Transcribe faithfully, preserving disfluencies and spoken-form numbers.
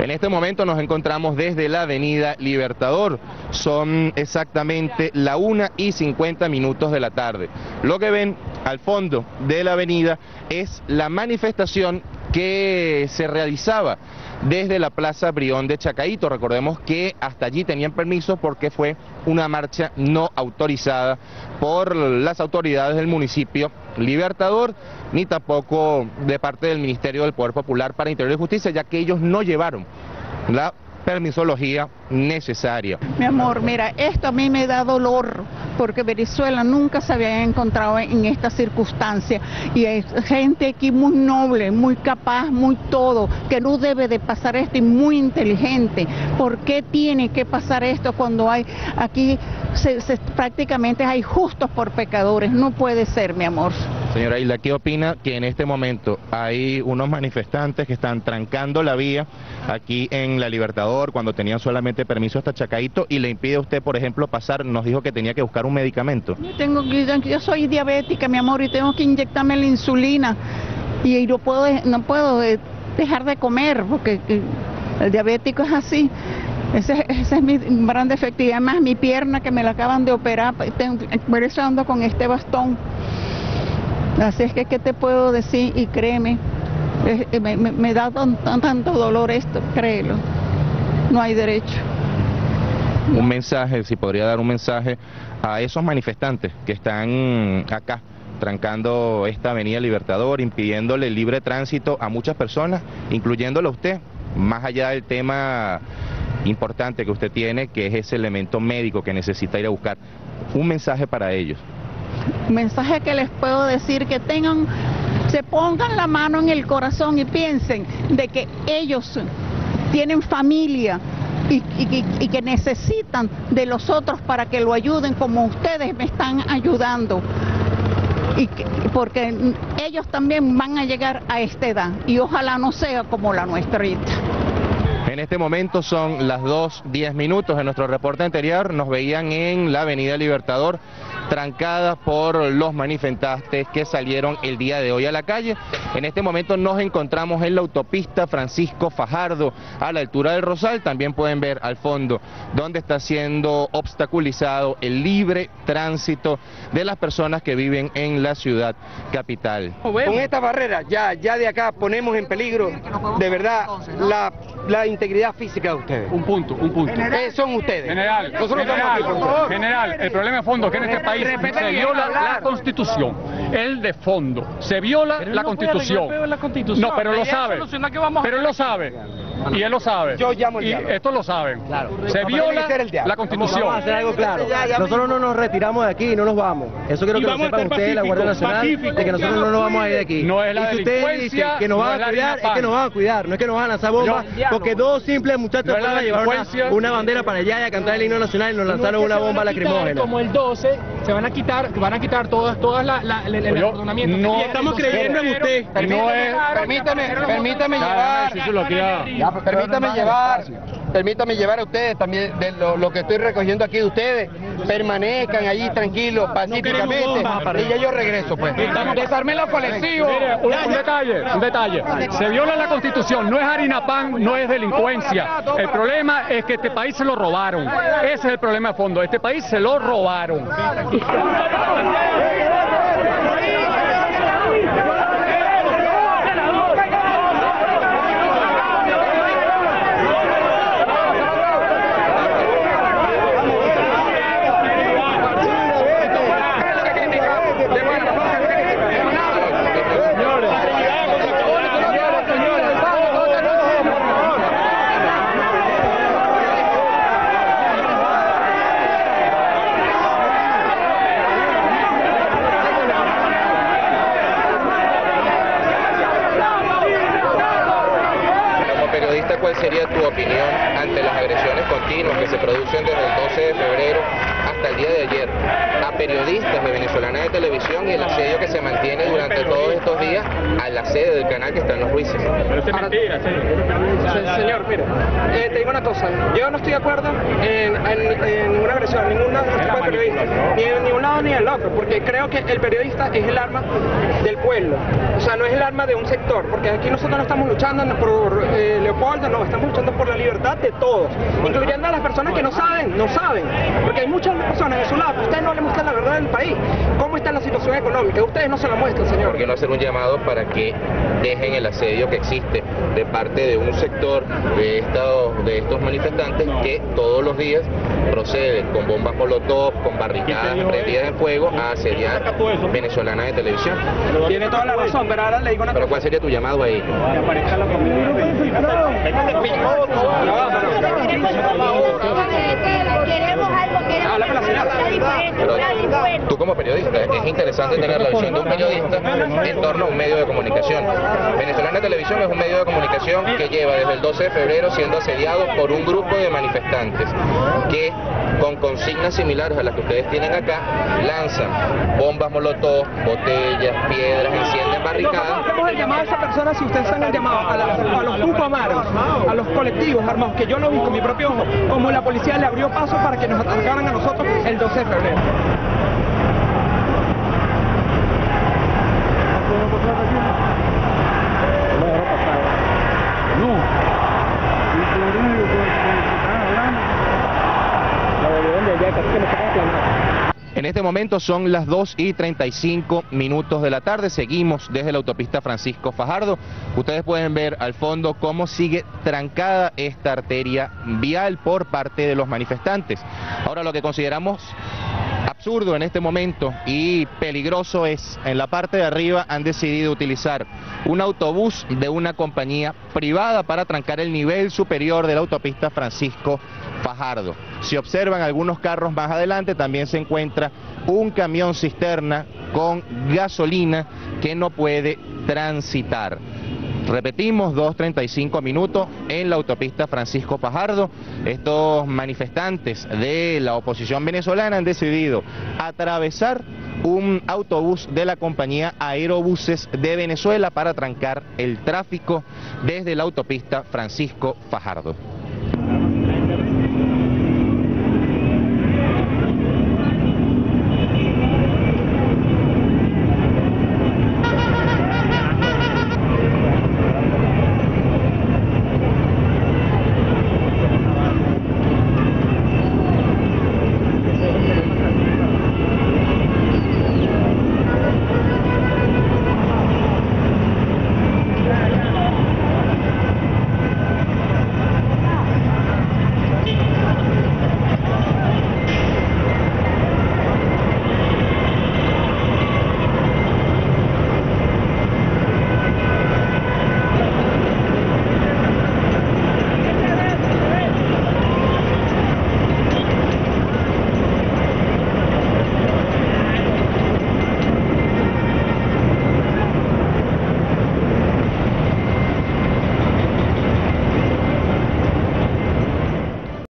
En este momento nos encontramos desde la avenida Libertador, son exactamente la una y cincuenta minutos de la tarde. Lo que ven al fondo de la avenida es la manifestación que se realizaba desde la Plaza Brión de Chacaito. Recordemos que hasta allí tenían permiso porque fue una marcha no autorizada por las autoridades del municipio Libertador, ni tampoco de parte del Ministerio del Poder Popular para Interior y Justicia, ya que ellos no llevaron la permisología necesaria. Mi amor, mira, esto a mí me da dolor, porque Venezuela nunca se había encontrado en esta circunstancia, y hay gente aquí muy noble, muy capaz, muy todo, que no debe de pasar esto, y muy inteligente. ¿Por qué tiene que pasar esto cuando hay aquí se, se, prácticamente hay justos por pecadores? No puede ser, mi amor. Señora Hilda, ¿qué opina que en este momento hay unos manifestantes que están trancando la vía aquí en la Libertador cuando tenían solamente permiso hasta Chacaito y le impide a usted, por ejemplo, pasar? Nos dijo que tenía que buscar un medicamento. Yo, tengo, yo soy diabética, mi amor, y tengo que inyectarme la insulina y no puedo, no puedo dejar de comer porque el diabético es así. Ese, ese es mi gran defecto, y además mi pierna que me la acaban de operar, tengo, por eso ando con este bastón. Así es que, ¿qué te puedo decir? Y créeme, eh, me, me, me da tan, tan, tanto dolor esto, créelo. No hay derecho. Un mensaje, si podría dar un mensaje a esos manifestantes que están acá, trancando esta avenida Libertador, impidiéndole el libre tránsito a muchas personas, incluyéndolo a usted, más allá del tema importante que usted tiene, que es ese elemento médico que necesita ir a buscar. Un mensaje para ellos. Un mensaje que les puedo decir, que tengan, se pongan la mano en el corazón y piensen de que ellos tienen familia y, y, y que necesitan de los otros para que lo ayuden como ustedes me están ayudando. Y que, porque ellos también van a llegar a esta edad y ojalá no sea como la nuestra ahorita. En este momento son las dos diez minutos. En nuestro reporte anterior nos veían en la avenida Libertador trancada por los manifestantes que salieron el día de hoy a la calle. En este momento nos encontramos en la autopista Francisco Fajardo, a la altura del Rosal. También pueden ver al fondo donde está siendo obstaculizado el libre tránsito de las personas que viven en la ciudad capital. Con esta barrera ya, ya de acá ponemos en peligro de verdad la, la integridad física de ustedes. Un punto, un punto. ¿Qué son ustedes? General, Nosotros general, estamos aquí, por favor. general, el problema de fondo es que en este país se viola la Constitución. El de fondo, se viola la Constitución. No, pero lo sabe. Pero él lo sabe. Y él lo sabe. Yo llamo el y diálogo. esto lo saben. Claro. Se viola la Constitución. Vamos a hacer algo claro. Nosotros no nos retiramos de aquí y no nos vamos. Eso quiero que lo sepan ustedes, la Guardia Nacional, de que nosotros no nos vamos a ir de aquí. No es la y si ustedes delincuencia, dicen que nos no van es la a cuidar, harina es que nos van a cuidar. No es que nos van a lanzar bombas, porque dos simples muchachos No es la fueron a llevar una, delincuencia. una bandera para allá y a cantar el himno nacional y nos lanzaron una bomba lacrimógena. Como el doce, se van a quitar, van a quitar todas, todas la, la, la, el Yo acordonamiento. no- Y Estamos creyendo en usted. No es... Permítame, permítame llevar, Eso es lo que ya- permítame llevar, permítame llevar a ustedes también de lo, lo que estoy recogiendo aquí de ustedes. Permanezcan allí tranquilos, pacíficamente, y ya yo regreso pues. Desarmé la colección. Mire, un, un detalle, un detalle. Se viola la Constitución, no es harina pan, no es delincuencia. El problema es que este país se lo robaron. Ese es el problema de fondo. Este país se lo robaron. ¿Cuál sería tu opinión ante las agresiones continuas que se producen desde el doce de febrero hasta hasta el día de ayer a periodistas de Venezolana de Televisión y el asedio que se mantiene durante todos estos días a la sede del canal que está en Los Ruices. Pero eso es mentira, señor. Señor, mire, eh, te digo una cosa, yo no estoy de acuerdo en, en, en ninguna agresión, ningún tipo de periodista, ni de un lado ni del otro, porque creo que el periodista es el arma del pueblo, o sea, no es el arma de un sector, porque aquí nosotros no estamos luchando por eh, Leopoldo, no, estamos luchando por la libertad de todos, incluyendo a las personas que no saben, no saben, porque hay muchas personas de su lado, ustedes no le muestran la verdad del país, cómo está la situación económica, ustedes no se la muestran, señor. ¿Por qué no hacer un llamado para que dejen el asedio que existe de parte de un sector de estos, de estos manifestantes que todos los días proceden con bombas molotov, con barricadas prendidas en fuego a asediar Venezolana de Televisión? Tiene toda la razón, pero ahora le digo una ¿Pero cosa. cuál sería tu llamado a ellos? Que aparezca la Queremos algo, queremos Habla con la señora. Pero tú como periodista, es interesante tener la visión de un periodista en torno a un medio de comunicación. Venezolana Televisión es un medio de comunicación que lleva desde el doce de febrero siendo asediado por un grupo de manifestantes que, con consignas similares a las que ustedes tienen acá, lanzan bombas molotov, botellas, piedras, encienden barricadas. Hacemos el llamado a esa persona, si ustedes hacen el llamado a, la, a los tupamaros, a los colectivos armados, que yo lo vi con mi propio ojo, como la policía le abrió paso para que nos atacaran a nosotros el doce de febrero. En este momento son las dos y treinta y cinco minutos de la tarde, seguimos desde la autopista Francisco Fajardo. Ustedes pueden ver al fondo cómo sigue trancada esta arteria vial por parte de los manifestantes. Ahora, lo que consideramos absurdo en este momento y peligroso es, en la parte de arriba han decidido utilizar un autobús de una compañía privada para trancar el nivel superior de la autopista Francisco Fajardo. Si observan algunos carros más adelante, también se encuentra un camión cisterna con gasolina que no puede transitar. Repetimos, dos treinta y cinco minutos en la autopista Francisco Fajardo. Estos manifestantes de la oposición venezolana han decidido atravesar un autobús de la compañía Aerobuses de Venezuela para trancar el tráfico desde la autopista Francisco Fajardo.